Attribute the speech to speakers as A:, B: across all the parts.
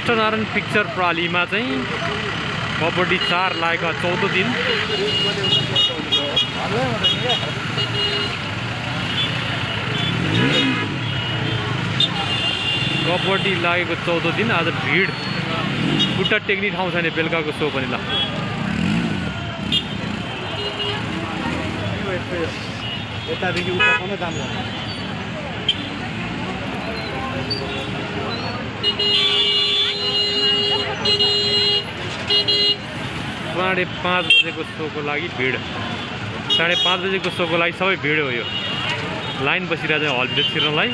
A: अष्टनारायण picture प्रालीमा चाहिँ कबड्डी 4 लागेको 14 दिन। कबड्डी लागेको 14 दिन। आज भिड खुट्टा टेक्ने ठाउँ छैन बेलुकाको सो पनि। ल
B: यतादेखि उता पनि दाम गर्छ।
A: 5:30 बजेको सोको लागि भिड। 5:30 बजेको सोको लागि सबै भिड हो। यो लाइन बसिरहेको छ हलभित्र छिर्नलाई।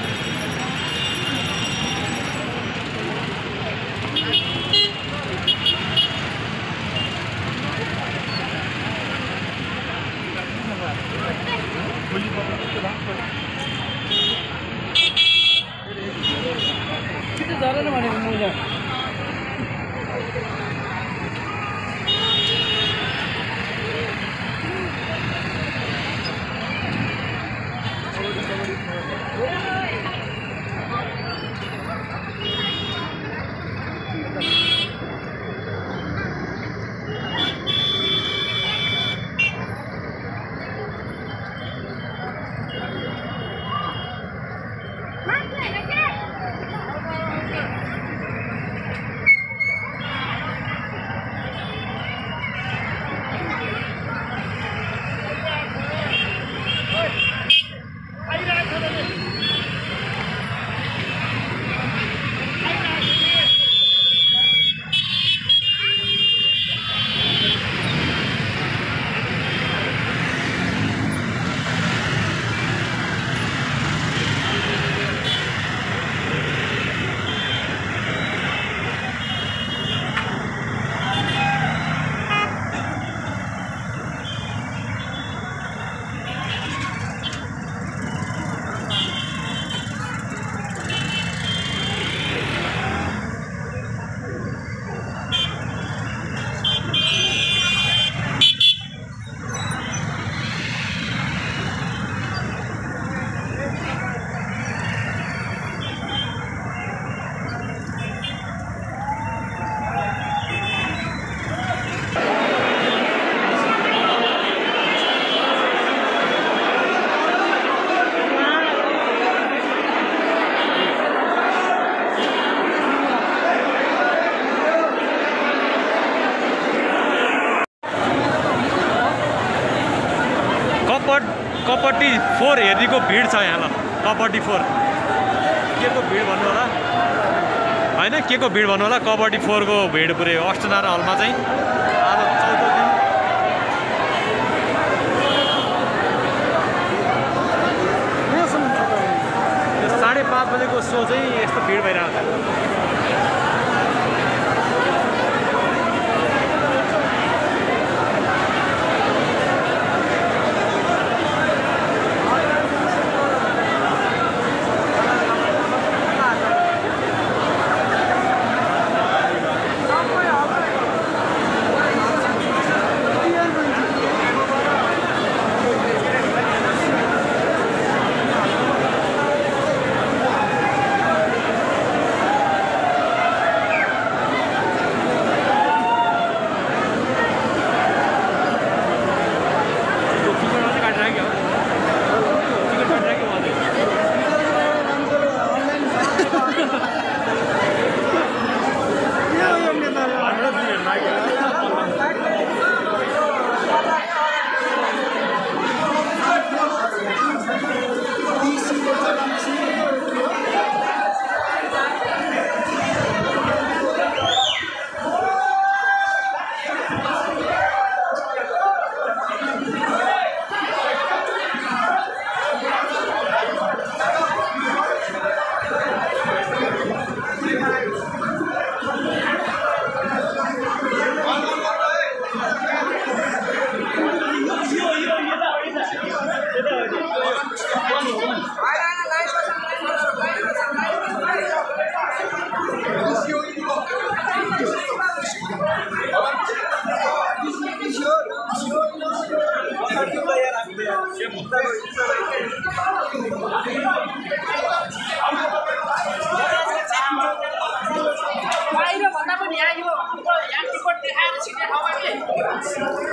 A: कबड्डी 4 हेर्नेको भिड छ यहाँ। ल कबड्डी 4 के को भिड भन्नु होला हैन, के को भिड भन्नु होला। कबड्डी 4 को भिड पुऱ्यो अष्टनारायण हलमा चाहिँ। आज 14 दिन। यो 5:30 बजेको सो चाहिँ यस्तो भिड भइरहेको छ।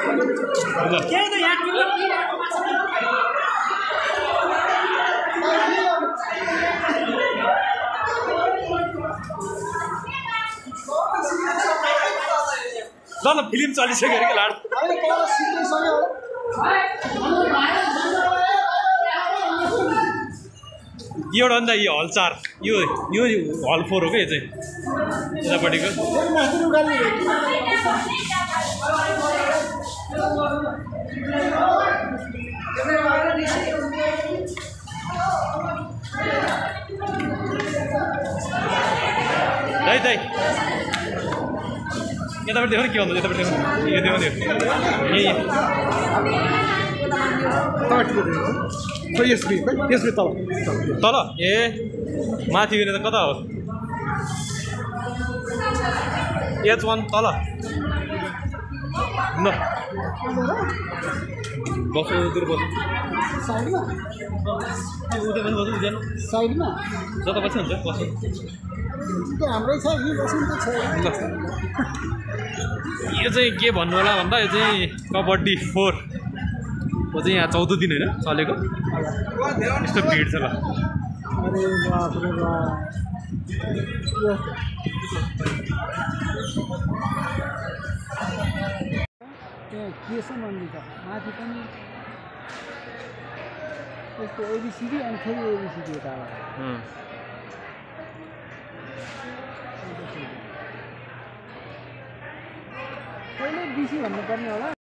A: ल ल फिल्म चलिसक्यो अरे के लाड एउटा अन्त यो हल 4 यो हल 4 हो क्या यो चाहिँ यतापट्टिको दाइ दाइ यतापट्टि देख्नु के भन्नु यतापट्टि देख्नु यो देख्नु तल ए माथि गएर त कता हो H1 तल ल बस्नु उतिर बस्नु उता पनि बस्नु जानु
B: साइडमा
A: जता बस्नु हुन्छ बस्नु
B: हाम्रै छ यही बस्नु त छ
A: यो चाहिँ के भन्नु होला भन्दा यो चाहिँ कबड्डी 4 को चाहिँ यहाँ 14 दिन होइन चलेको यस्तो भिड छ ल
B: अरे बाप रे बाप के छ मन्दिर त माथि पनि यस्तो एबिसिडी अनि फेरि एबिसिडी यता कहिले बिसी भन्नुपर्ने होला